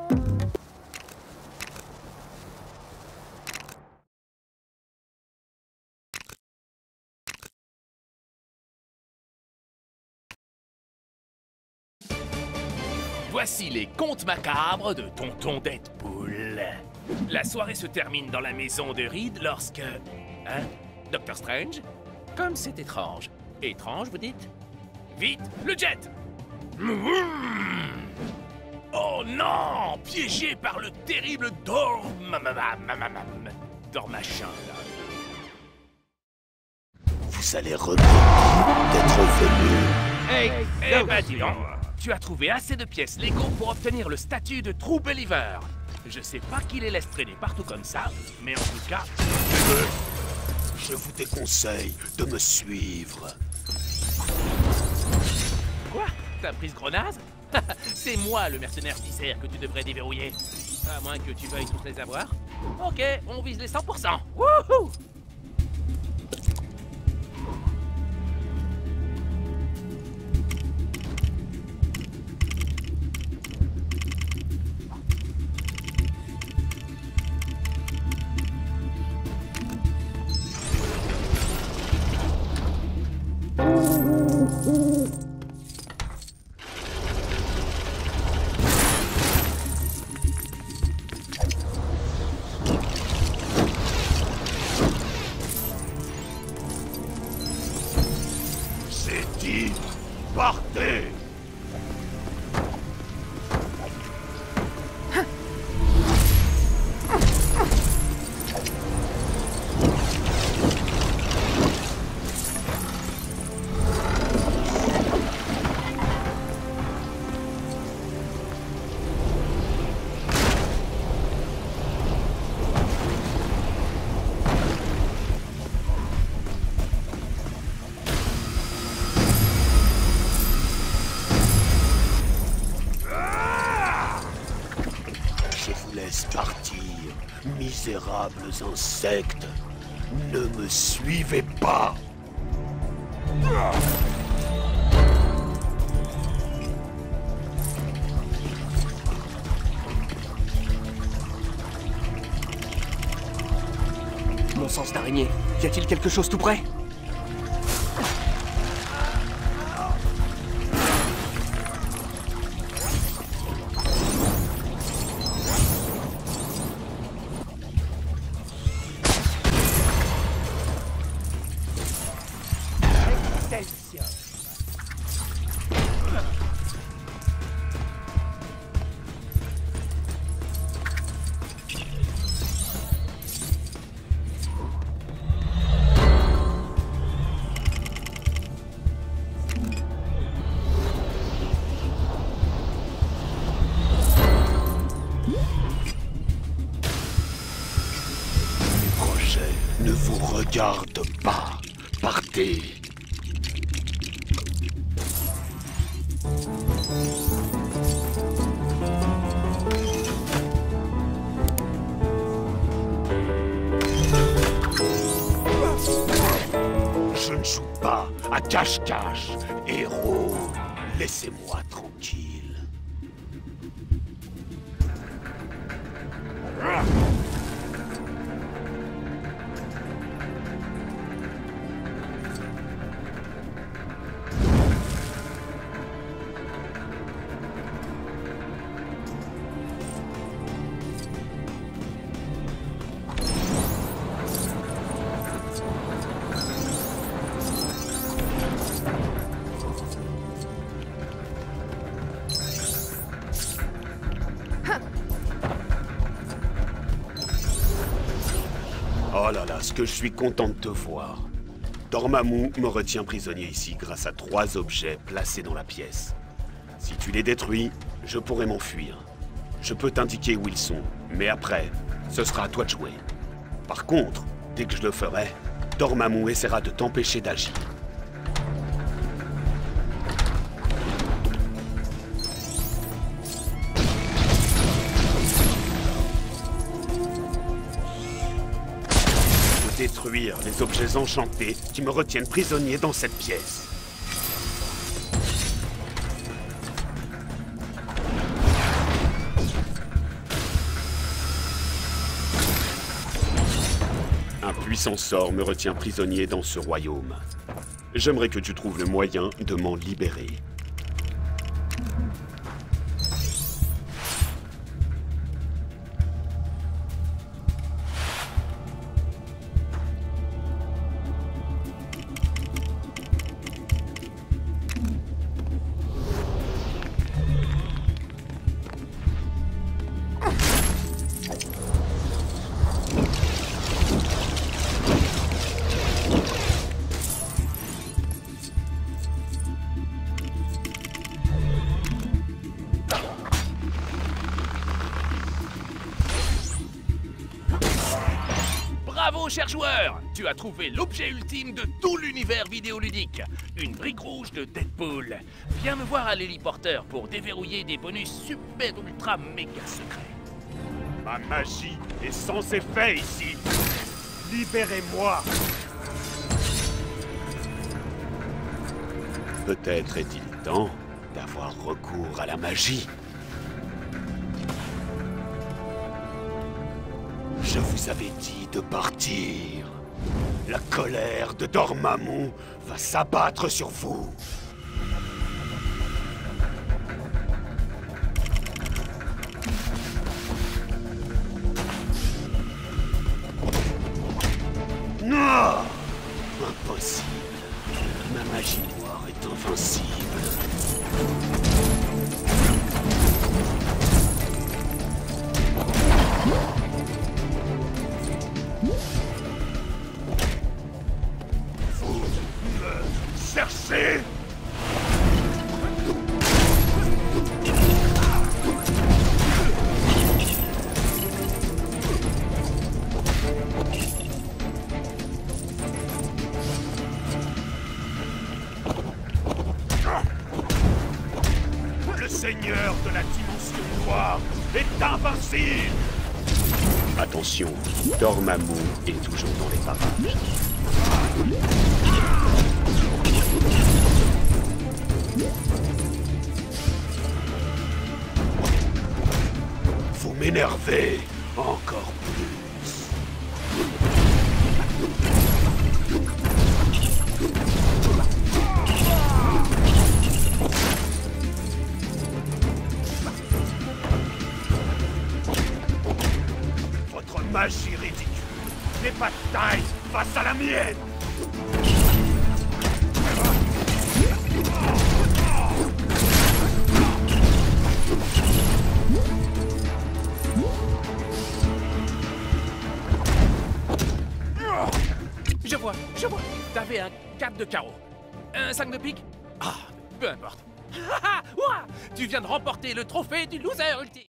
Voici les contes macabres de Tonton Deadpool. La soirée se termine dans la maison de Reed lorsque... Hein? Docteur Strange? Comme c'est étrange. Étrange, vous dites? Vite, le jet! Oh non! Piégé par le terrible Dormachin, là. Vous allez regretter d'être venu. Eh ben dis donc, tu as trouvé assez de pièces Lego pour obtenir le statut de True Believer. Je sais pas qui les laisse traîner partout comme ça, mais en tout cas... Je vous déconseille de me suivre. Quoi? T'as pris ce grenade? C'est moi le mercenaire Viscère que tu devrais déverrouiller. À moins que tu veuilles toutes les avoir. Ok, on vise les 100%. Wouhou! C'est dit, partez! Laisse partir, misérables insectes. Ne me suivez pas. Mon sens d'araignée, y a-t-il quelque chose tout près? Ne vous regarde pas. Partez. Je ne joue pas à cache-cache, héros. Laissez-moi tranquille. Oh là là, ce que je suis content de te voir. Dormammu me retient prisonnier ici grâce à 3 objets placés dans la pièce. Si tu les détruis, je pourrai m'enfuir. Je peux t'indiquer où ils sont, mais après, ce sera à toi de jouer. Par contre, dès que je le ferai, Dormammu essaiera de t'empêcher d'agir. Détruire les objets enchantés qui me retiennent prisonnier dans cette pièce. puissant sort me retient prisonnier dans ce royaume. J'aimerais que tu trouves le moyen de m'en libérer. Bravo, cher joueur! Tu as trouvé l'objet ultime de tout l'univers vidéoludique. Une brique rouge de Deadpool. Viens me voir à l'héliporteur pour déverrouiller des bonus super ultra méga secrets. Ma magie est sans effet ici. Libérez-moi. Peut-être est-il temps d'avoir recours à la magie. Je vous avais dit de partir. La colère de Dormammu va s'abattre sur vous. Non! Impossible. Ma magie noire est invincible. Vous me cherchez? Le seigneur de la dimension noire est invincible! Attention, Dormammu est toujours dans les parages. Vous m'énervez encore plus. Votre magie ridicule n'est pas de taille face à la mienne. Je vois. T'avais un 4 de carreau. Un 5 de pique? Ah, peu importe. Ouah, tu viens de remporter le trophée du loser ultime.